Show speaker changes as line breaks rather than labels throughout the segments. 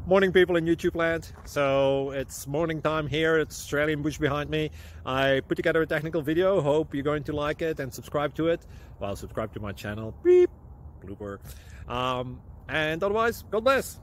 Morning, people in YouTube land. So it's morning time here. It's Australian bush behind me. I put together a technical video. Hope you're going to like it and subscribe to it. Well, subscribe to my channel. Beep. Blooper. And otherwise, God bless.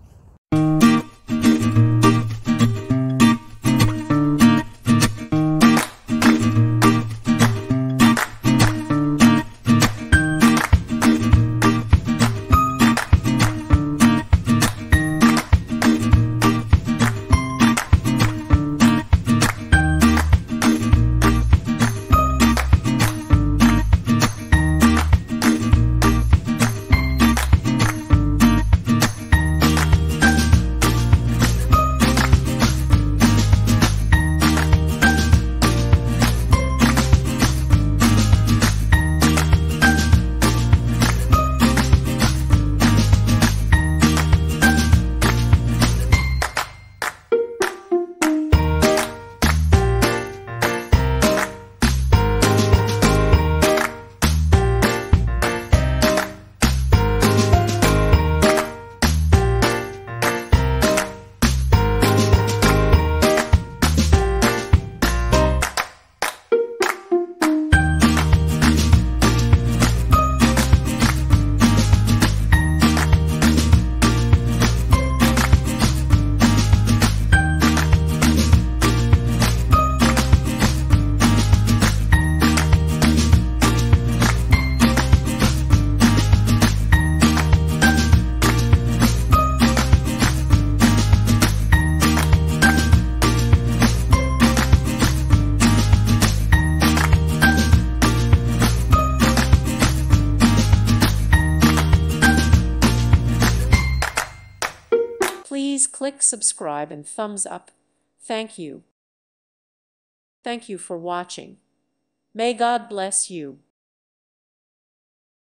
Please click subscribe and thumbs up. Thank you. Thank you for watching. May God bless you.